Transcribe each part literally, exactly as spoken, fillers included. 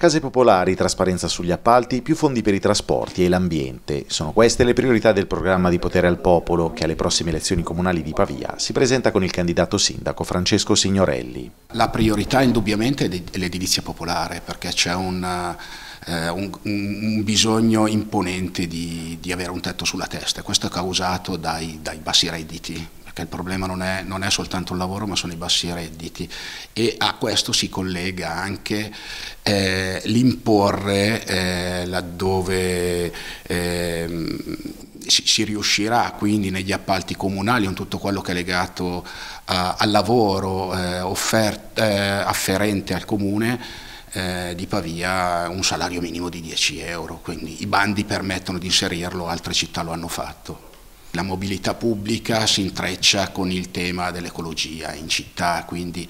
Case popolari, trasparenza sugli appalti, più fondi per i trasporti e l'ambiente. Sono queste le priorità del programma di Potere al Popolo che alle prossime elezioni comunali di Pavia si presenta con il candidato sindaco Francesco Signorelli. La priorità indubbiamente è l'edilizia popolare, perché c'è un, eh, un, un bisogno imponente di, di avere un tetto sulla testa. Questo è causato dai, dai bassi redditi. Che il problema non è, non è soltanto il lavoro, ma sono i bassi redditi, e a questo si collega anche eh, l'imporre eh, laddove eh, si, si riuscirà, quindi negli appalti comunali, con tutto quello che è legato a, al lavoro eh, offert, eh, afferente al comune eh, di Pavia, un salario minimo di dieci euro, quindi i bandi permettono di inserirlo, altre città lo hanno fatto. La mobilità pubblica si intreccia con il tema dell'ecologia in città, quindi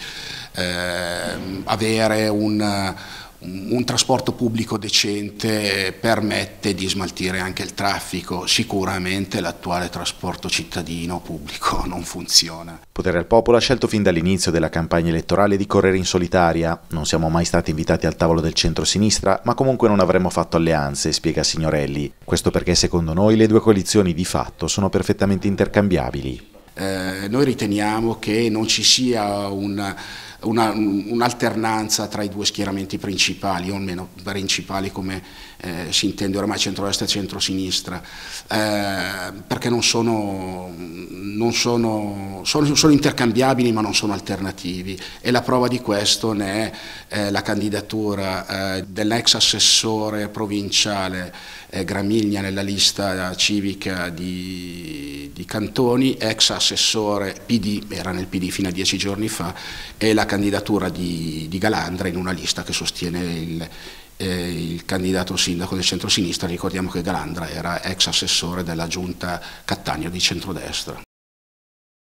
eh, avere un, un trasporto pubblico decente permette di smaltire anche il traffico. Sicuramente l'attuale trasporto cittadino pubblico non funziona. Potere al Popolo ha scelto fin dall'inizio della campagna elettorale di correre in solitaria. Non siamo mai stati invitati al tavolo del centro-sinistra, ma comunque non avremmo fatto alleanze, spiega Signorelli. Questo perché secondo noi le due coalizioni di fatto sono perfettamente intercambiabili. Eh, noi riteniamo che non ci sia un un'alternanza tra i due schieramenti principali, o almeno principali come eh, si intende ormai centrodestra e centrosinistra, eh, perché non sono, non sono, sono, sono intercambiabili ma non sono alternativi, e la prova di questo ne è eh, la candidatura eh, dell'ex assessore provinciale eh, Gramigna nella lista civica di, di Cantoni, ex assessore P D, era nel P D fino a dieci giorni fa, e la candidatura di, di Galandra in una lista che sostiene il, eh, il candidato sindaco del centro-sinistra. Ricordiamo che Galandra era ex assessore della giunta Cattaneo di centrodestra.